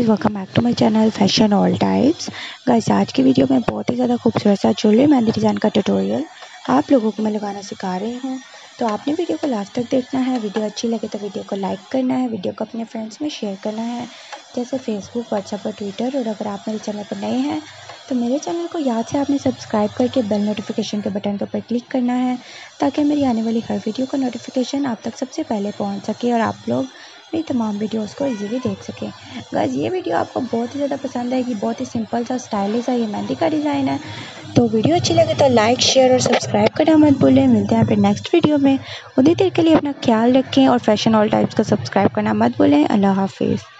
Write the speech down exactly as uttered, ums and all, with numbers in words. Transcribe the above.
Guys, welcome back to my channel fashion all types. Guys, आज की video में बहुत ही ज़्यादा खूबसूरत सा ज्वेलरी मेहंदी डिज़ाइन का ट्यूटोरियल आप लोगों को मैं लगाना सिखा रही हूँ। तो आपने वीडियो को लास्ट तक देखना है। वीडियो अच्छी लगे तो वीडियो को लाइक करना है, वीडियो को अपने फ्रेंड्स में शेयर करना है, जैसे फेसबुक, व्हाट्सएप और ट्विटर। और अगर आप मेरे चैनल पर नए हैं तो मेरे चैनल को याद से आपने सब्सक्राइब करके बेल नोटिफिकेशन के बटन के ऊपर क्लिक करना है, ताकि मेरी आने वाली हर वीडियो का नोटिफिकेशन आप तक सबसे पहले पहुंच सके और आप लोग मेरी तमाम वीडियोस को इजीली देख सकें। गाइस, ये वीडियो आपको बहुत ही ज़्यादा पसंद आएगी। बहुत ही सिंपल सा स्टाइलिश सा ये मेहंदी का डिज़ाइन है। तो वीडियो अच्छी लगे तो लाइक, शेयर और सब्सक्राइब करना मत भूलें। मिलते हैं फिर नेक्स्ट वीडियो में। उतनी देर के लिए अपना ख्याल रखें और फैशन ऑल टाइप्स को सब्सक्राइब करना मत भूलें। अल्लाह हाफिज़।